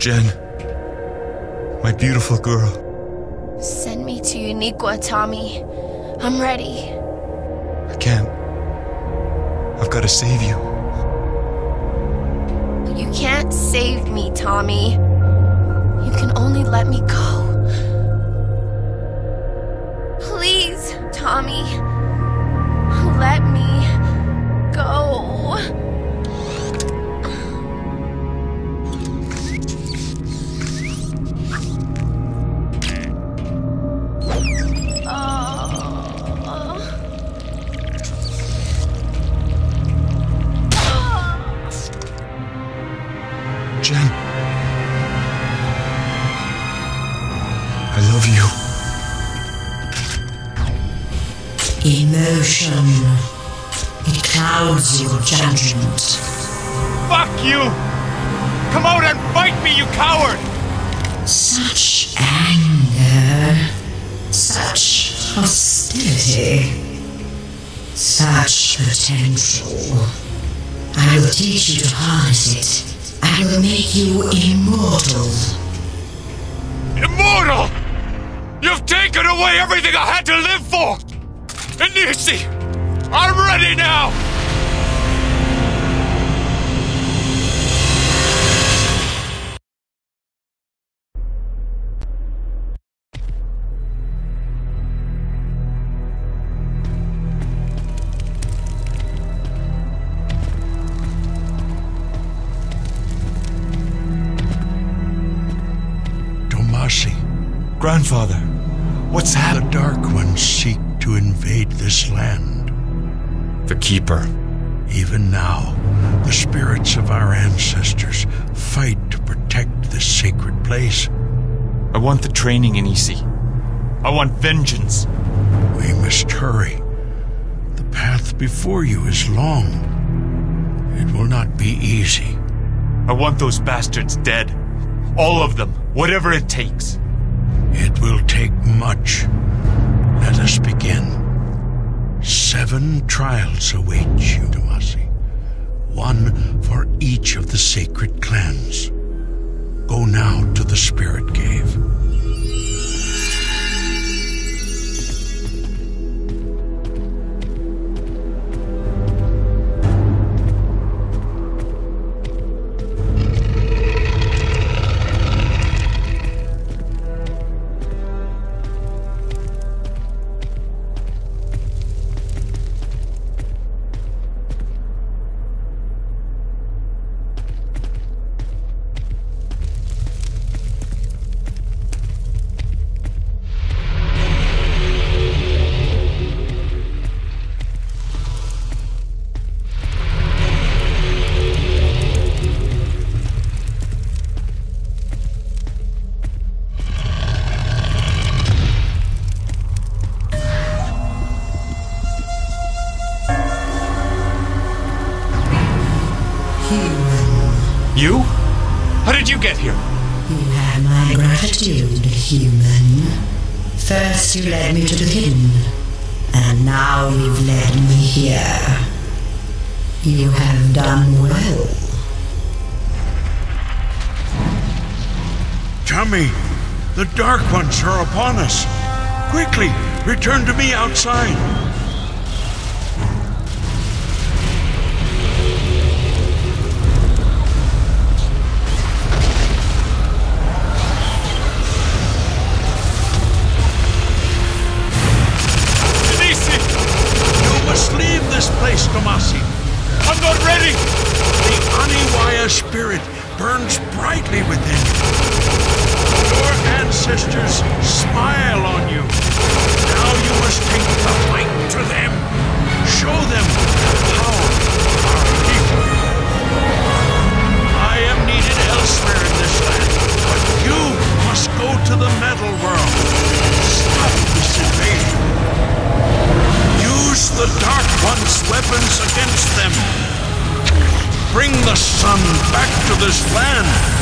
Jen, my beautiful girl. Send me to Uniqua, Tommy. I'm ready. I can't. I've got to save you. You can't save me, Tommy. You can only let me go. Please, Tommy. Let me go. Jen. I love you. Emotion. It clouds your judgment. Fuck you! Come out and fight me, you coward! Such anger. Such hostility. Such potential. I will teach you to harness it. I will make you immortal. Immortal! You've taken away everything I had to live for! Inate! I'm ready now! Grandfather, what's happened? The Dark Ones seek to invade this land. The Keeper. Even now, the spirits of our ancestors fight to protect this sacred place. I want the training in Inate. I want vengeance. We must hurry. The path before you is long. It will not be easy. I want those bastards dead. All of them, whatever it takes. It will take much. Let us begin. 7 trials await you, Tomasi. 1 for each of the sacred clans. Go now to the Spirit Cave. You? How did you get here? You have my gratitude, human. First you led me to the hidden, and now you've led me here. You have done well. Tommy, the Dark Ones are upon us. Quickly, return to me outside. Leave this place, Tomasi. I'm not ready! The Aniwaya spirit burns brightly within you. Your ancestors smile on you. Now you must take the fight to them. Show them the power of our people. I am needed elsewhere in this land, but you must go to the metal world. Stop this invasion. Use the Dark One's weapons against them. Bring the sun back to this land.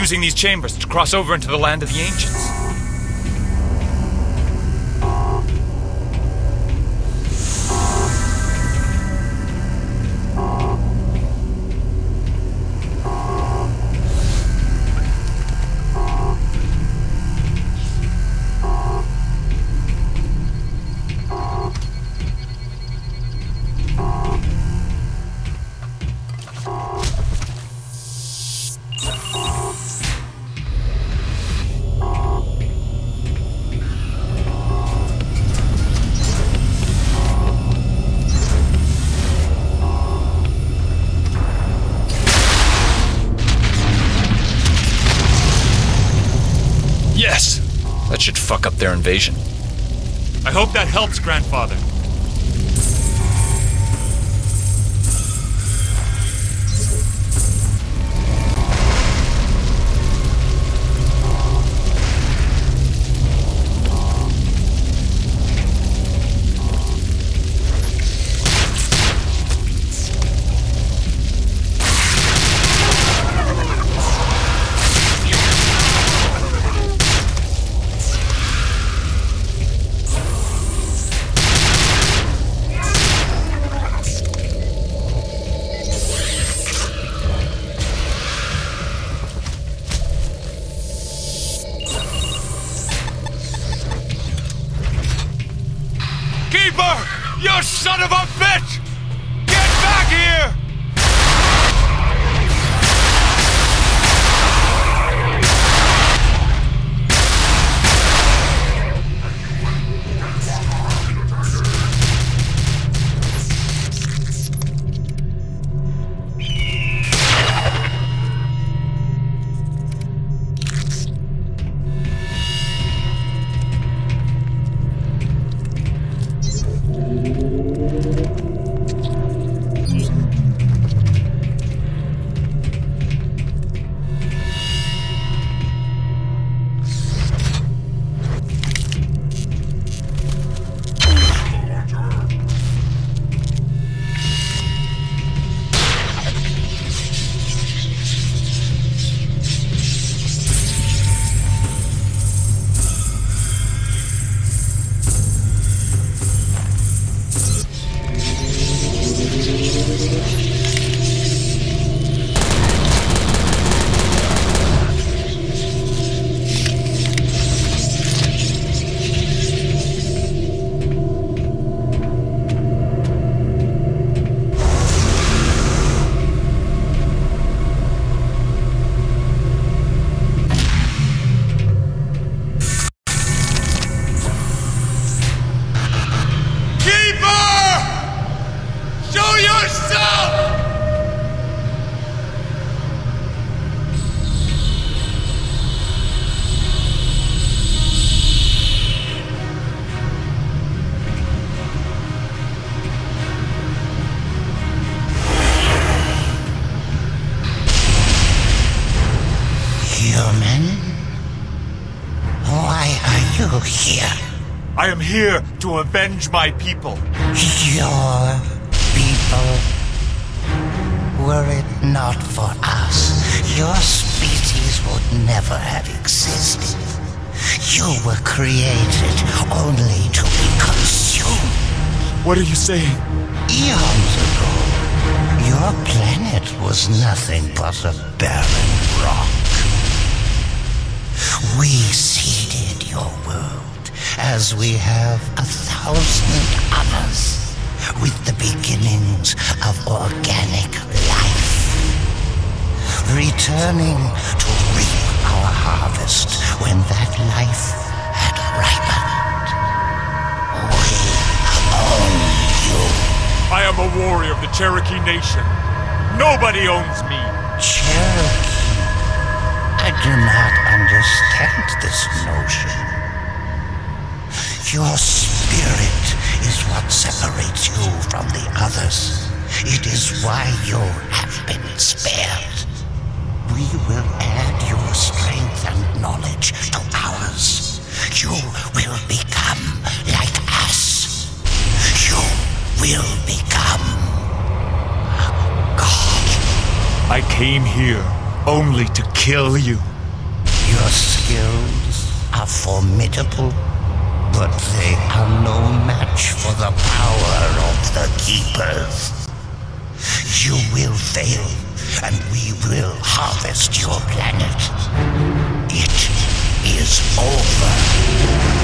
using these chambers to cross over into the land of the ancients. Yes! That should fuck up their invasion. I hope that helps, Grandfather. You son of a bitch! Get back here! Here. I am here to avenge my people. Your people? Were it not for us, your species would never have existed. You were created only to be consumed. What are you saying? Eons ago, your planet was nothing but a barren rock. We seeded your world, as we have 1,000 others, with the beginnings of organic life. Returning to reap our harvest when that life had ripened. We own you. I am a warrior of the Cherokee Nation. Nobody owns me. Cherokee? I do not understand this notion. Your spirit is what separates you from the others. It is why you have been spared. We will add your strength and knowledge to ours. You will become like us. You will become a god. I came here only to kill you. skills are formidable, but they are no match for the power of the Keepers. You will fail, and we will harvest your planet. It is over.